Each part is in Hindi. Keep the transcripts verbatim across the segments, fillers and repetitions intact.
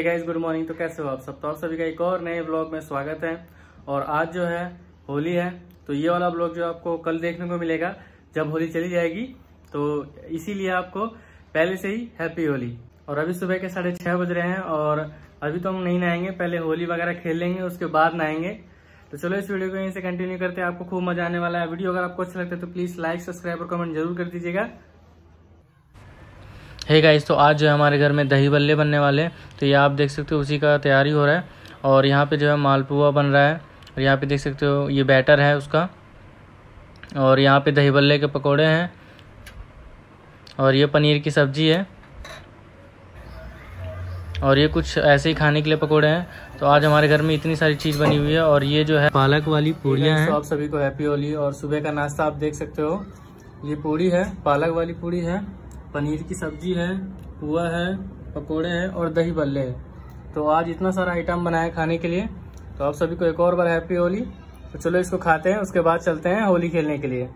Hey guys, good morning. तो कैसे हो आप सब? तो आप सभी का एक और नए व्लॉग में स्वागत है। और आज जो है होली है, तो ये वाला व्लॉग जो आपको कल देखने को मिलेगा जब होली चली जाएगी, तो इसीलिए आपको पहले से ही हैप्पी होली। और अभी सुबह के साढ़े छह बज रहे हैं और अभी तो हम नहीं नहाएंगे, पहले होली वगैरह खेल लेंगे, उसके बाद नहाएंगे। तो चलो इस वीडियो को यहीं से कंटिन्यू करते हैं, आपको खूब मजा आने वाला है। वीडियो अगर आपको अच्छा लगता है तो प्लीज लाइक, सब्सक्राइब और कमेंट जरूर कर दीजिएगा। हे गाइस, तो आज जो है हमारे घर में दही बल्ले बनने वाले हैं, तो ये आप देख सकते हो उसी का तैयारी हो रहा है। और यहाँ पे जो है मालपुआ बन रहा है, और यहाँ पे देख सकते हो ये बैटर है उसका, और यहाँ पे दही बल्ले के पकोड़े हैं, और ये पनीर की सब्जी है, और ये कुछ ऐसे ही खाने के लिए पकोड़े हैं। तो आज हमारे घर में इतनी सारी चीज़ बनी हुई है। और ये जो है पालक वाली पूड़ियाँ हैं। तो आप सभी को हैप्पी होली। और सुबह का नाश्ता आप देख सकते हो, ये पूड़ी है, पालक वाली पूड़ी है, पनीर की सब्जी है, पुआ है, पकोड़े हैं और दही बल्ले है। तो आज इतना सारा आइटम बनाया खाने के लिए। तो आप सभी को एक और बार हैप्पी होली। तो चलो इसको खाते हैं, उसके बाद चलते हैं होली खेलने के लिए।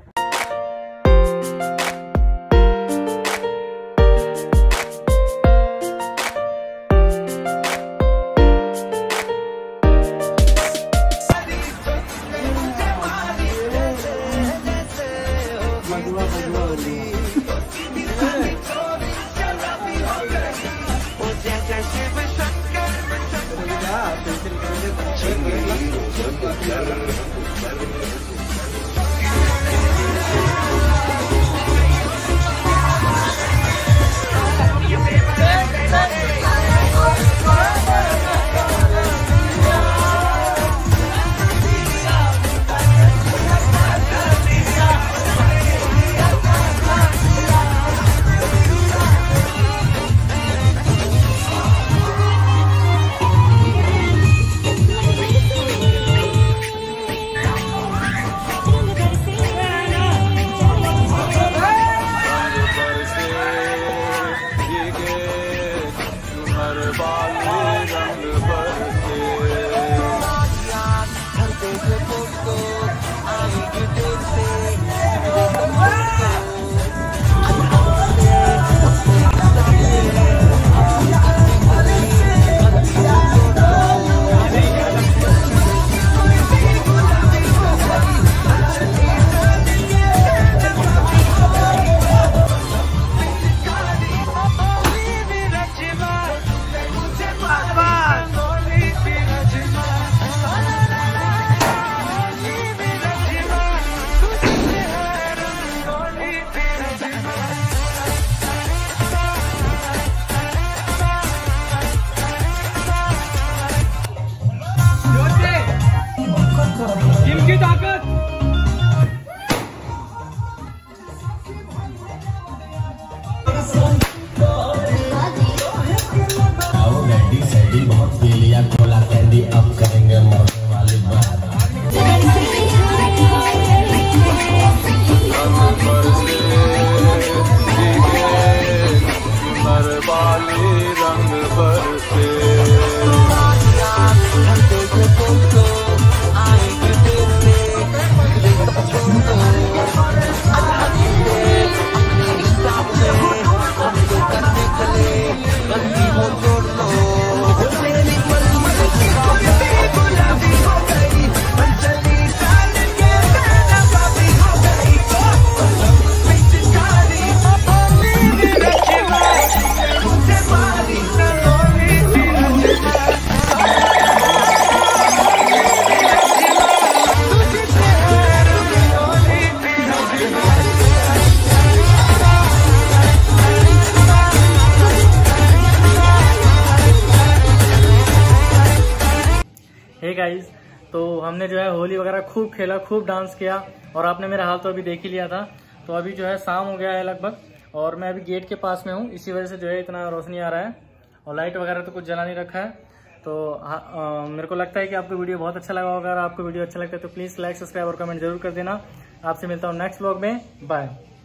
हे गाइस, तो हमने जो है होली वगैरह खूब खेला, खूब डांस किया, और आपने मेरा हाल तो अभी देख ही लिया था। तो अभी जो है शाम हो गया है लगभग, और मैं अभी गेट के पास में हूँ, इसी वजह से जो है इतना रोशनी आ रहा है, और लाइट वगैरह तो कुछ जला नहीं रखा है। तो आ, मेरे को लगता है कि आपको वीडियो बहुत अच्छा लगा होगा। अगर आपको वीडियो अच्छा लगता है तो प्लीज़ लाइक, सब्सक्राइब और कमेंट जरूर कर देना। आपसे मिलता हूँ नेक्स्ट व्लॉग में। बाय।